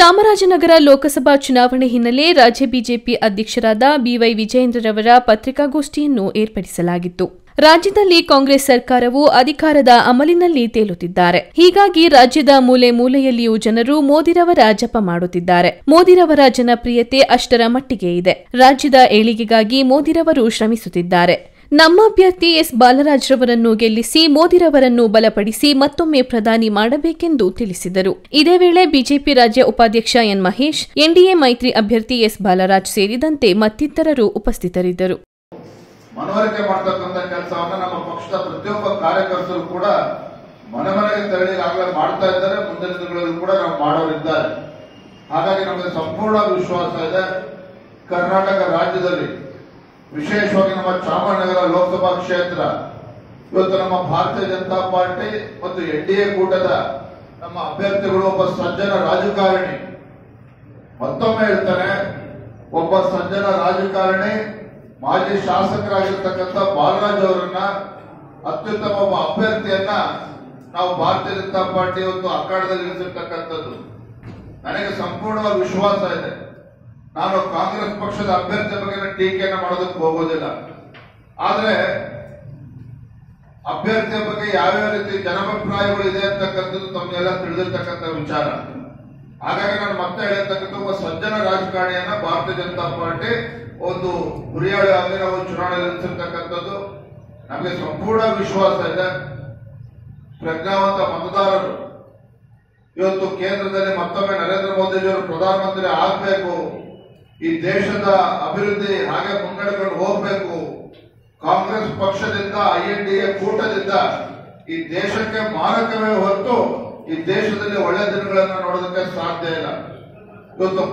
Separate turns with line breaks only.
ಚಾಮರಾಜನಗರ ಲೋಕಸಭಾ ಚುನಾವಣೆ ಹಿನ್ನೆಲೆ ರಾಜ್ಯ ಬಿಜೆಪಿ ಅಧ್ಯಕ್ಷರಾದ ಬಿವೈ ವಿಜಯೇಂದ್ರರವರ ಪತ್ರಿಕಾಗೋಷ್ಠಿಯನ್ನು ಏರ್ಪಡಿಸಲಾಗಿತ್ತು. ರಾಜ್ಯದಲ್ಲಿ ಕಾಂಗ್ರೆಸ್ ಸರ್ಕಾರವು ಅಧಿಕಾರದ ಅಮಲಿನಲ್ಲಿ ತೇಲುತ್ತಿದ್ದಾರೆ. ಹೀಗಾಗಿ ರಾಜ್ಯದ ಮೂಲೆ ಮೂಲೆಯಲ್ಲಿಯೂ ಜನರು ಮೋದಿರವರ ಜಪ ಮಾಡುತ್ತಿದ್ದಾರೆ. ಮೋದಿರವರ ಜನಪ್ರಿಯತೆ ಅಷ್ಟರ ಮಟ್ಟಿಗೆ ಇದೆ. ರಾಜ್ಯದ ಏಳಿಗೆಗಾಗಿ ಮೋದಿರವರು ಶ್ರಮಿಸುತ್ತಿದ್ದಾರೆ. ನಮ್ಮ ಅಭ್ಯರ್ಥಿ ಎಸ್ ಬಾಲರಾಜ್ ರವರನ್ನು ಗೆಲ್ಲಿಸಿ ಮೋದಿರವರನ್ನು ಬಲಪಡಿಸಿ ಮತ್ತೊಮ್ಮೆ ಪ್ರಧಾನಿ ಮಾಡಬೇಕೆಂದು ತಿಳಿಸಿದರು. ಇದೇ ವೇಳೆ ಬಿಜೆಪಿ ರಾಜ್ಯ ಉಪಾಧ್ಯಕ್ಷ ಎನ್ ಮಹೇಶ್, ಎನ್ಡಿಎ ಮೈತ್ರಿ ಅಭ್ಯರ್ಥಿ ಎಸ್ ಬಾಲರಾಜ್ ಸೇರಿದಂತೆ ಮತ್ತಿತರರು ಉಪಸ್ಥಿತರಿದ್ದರು.
ಮನವರಿಕೆ ಮಾಡತಕ್ಕಂತ ಕೆಲಸವನ್ನ ನಮ್ಮ ಪಕ್ಷದ ಪ್ರತಿಯೊಬ್ಬ ಕಾರ್ಯಕರ್ತರು ಕೂಡ ಮನೆ ಮನೆಗೆ ತೆರಳಿ ಆಗಲೇ ಮಾಡ್ತಾ ಇದ್ದಾರೆ. ಮುಂದಿನ ದಿನಗಳಲ್ಲಿ ಕೂಡ ನಾವು ಮಾಡೋರಿದ್ದಾರೆ. ಹಾಗಾಗಿ ನಮಗೆ ಸಂಪೂರ್ಣ ವಿಶ್ವಾಸ ಇದೆ. ಕರ್ನಾಟಕ ರಾಜ್ಯದಲ್ಲಿ ವಿಶೇಷವಾಗಿ ನಮ್ಮ ಚಾಮರಾಜನಗರ ಲೋಕಸಭಾ ಕ್ಷೇತ್ರ ಇವತ್ತು ನಮ್ಮ ಭಾರತೀಯ ಜನತಾ ಪಾರ್ಟಿ ಮತ್ತು ಎನ್ಡಿಎ ಕೂಟದ ನಮ್ಮ ಅಭ್ಯರ್ಥಿಗಳು ಒಬ್ಬ ಸಜ್ಜನ ರಾಜಕಾರಣಿ, ಮತ್ತೊಮ್ಮೆ ಹೇಳ್ತಾನೆ, ಒಬ್ಬ ಸಜ್ಜನ ರಾಜಕಾರಣಿ ಮಾಜಿ ಶಾಸಕರಾಗಿರ್ತಕ್ಕಂಥ ಬಾಲರಾಜ್ ಅವರನ್ನ ಅತ್ಯುತ್ತಮ ಒಬ್ಬ ಅಭ್ಯರ್ಥಿಯನ್ನ ನಾವು ಭಾರತೀಯ ಜನತಾ ಪಾರ್ಟಿ ಇವತ್ತು ಅಖಾಡದಲ್ಲಿ ಇಳಿಸಿರ್ತಕ್ಕಂಥದ್ದು. ನನಗೆ ಸಂಪೂರ್ಣವಾಗಿ ವಿಶ್ವಾಸ ಇದೆ. ನಾನು ಕಾಂಗ್ರೆಸ್ ಪಕ್ಷದ ಅಭ್ಯರ್ಥಿ ಬಗ್ಗೆ ಟೀಕೆಯನ್ನು ಮಾಡೋದಕ್ಕೆ ಹೋಗೋದಿಲ್ಲ. ಆದ್ರೆ ಅಭ್ಯರ್ಥಿಯ ಬಗ್ಗೆ ಯಾವ್ಯಾವ ರೀತಿ ಜನಾಭಿಪ್ರಾಯಗಳು ಇದೆ ಅಂತಕ್ಕಂಥದ್ದು ತಮ್ಮೆಲ್ಲ ತಿಳಿದಿರ್ತಕ್ಕಂಥ ವಿಚಾರ. ಹಾಗಾಗಿ ನಾನು ಮತ್ತೆ ಹೇಳಿರ್ತಕ್ಕಂಥ ಒಬ್ಬ ಸಜ್ಜನ ರಾಜಕಾರಣಿಯನ್ನ ಭಾರತೀಯ ಜನತಾ ಪಾರ್ಟಿ ಒಂದು ಗುರಿಯಾಗಿ ನಾವು ಚುನಾವಣೆ ನಿಲ್ಲಿಸಿರ್ತಕ್ಕಂಥದ್ದು. ನಮಗೆ ಸಂಪೂರ್ಣ ವಿಶ್ವಾಸ ಇದೆ. ಪ್ರಜ್ಞಾವಂತ ಮತದಾರರು ಇವತ್ತು ಕೇಂದ್ರದಲ್ಲಿ ಮತ್ತೊಮ್ಮೆ ನರೇಂದ್ರ ಮೋದಿಜಿಯವರು ಪ್ರಧಾನಮಂತ್ರಿ ಆಗಬೇಕು, ಈ ದೇಶದ ಅಭಿವೃದ್ಧಿ ಹಾಗೆ ಮುನ್ನಡೆಕೊಂಡು ಹೋಗಬೇಕು, ಕಾಂಗ್ರೆಸ್ ಪಕ್ಷದಿಂದ INDA ಕೂಟದಿಂದ ಈ ದೇಶಕ್ಕೆ ಮಾರಕವೇ ಹೊರತು ಈ ದೇಶದಲ್ಲಿ ಒಳ್ಳೆ ದಿನಗಳನ್ನು ನೋಡೋದಕ್ಕೆ ಸಾಧ್ಯ ಇಲ್ಲ. ಇವತ್ತು